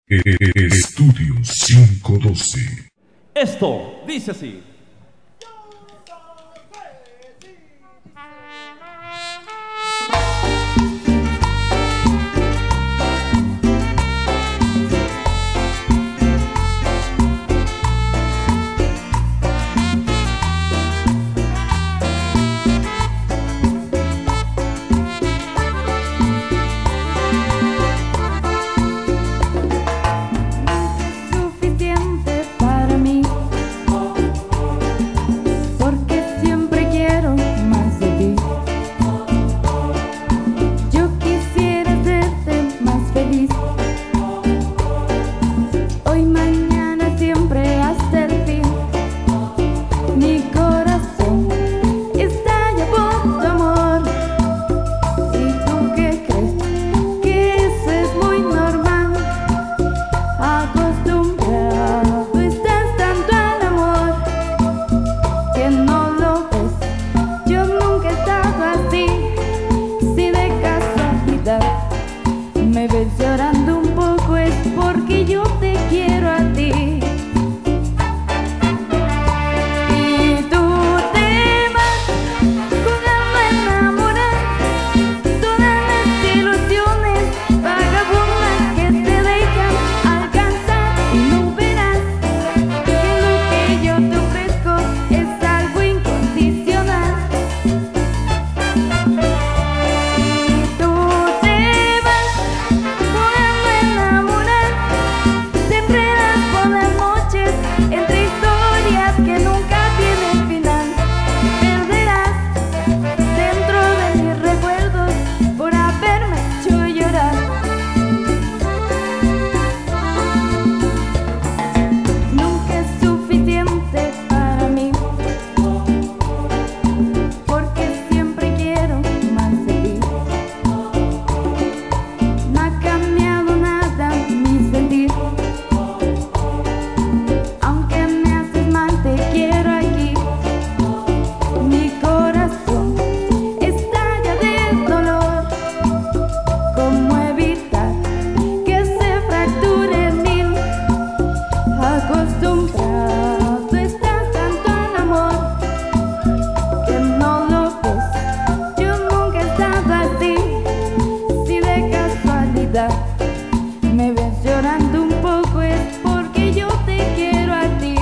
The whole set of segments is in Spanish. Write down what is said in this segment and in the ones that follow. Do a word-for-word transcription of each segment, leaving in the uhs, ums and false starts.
Estudio cinco doce. Esto dice así. Me ves llorando un poco es porque yo te quiero a ti. Y tú te vas jugando a enamorar todas las ilusiones vagabundas que te dejan alcanzar. Y no verás que lo que yo te ofrezco es algo incondicional. Acostumbrado estás tanto al amor que no lo ves. Yo nunca he estado así. Si de casualidad me ves llorando un poco es porque yo te quiero a ti.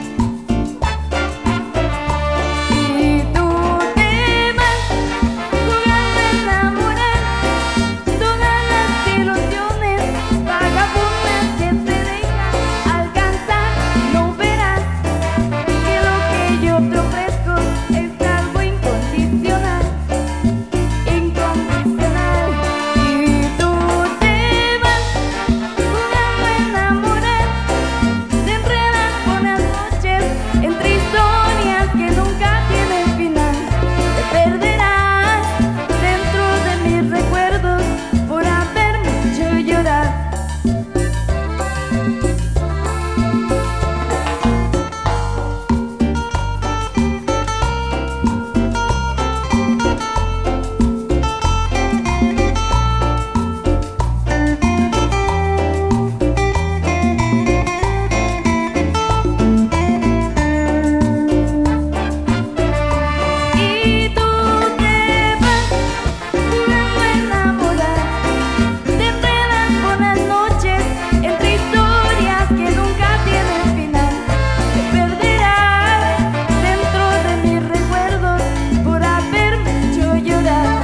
Y tú te vas jugando a enamorar todas las ilusiones vagabundas que te dejan alcanzar. No verás que lo que yo te ofrezco es algo incondicional, incondicional. Y tú te vas jugando a enamorar, te enredas por las noches entre historias que nunca tienen final. Te perderás dentro de mis recuerdos por haberme hecho llorar. Y tú te vas jugando a enamorar, te enredas por las noches entre historias que nunca tienen final. Te perderás dentro de mis recuerdos por haberme hecho llorar.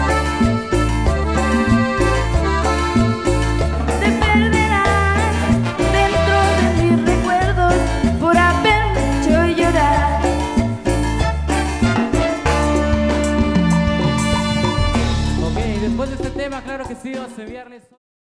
Te perderás dentro de mis recuerdos por haberme hecho llorar. Ok, después de este tema, claro que sí, va a ser viernes.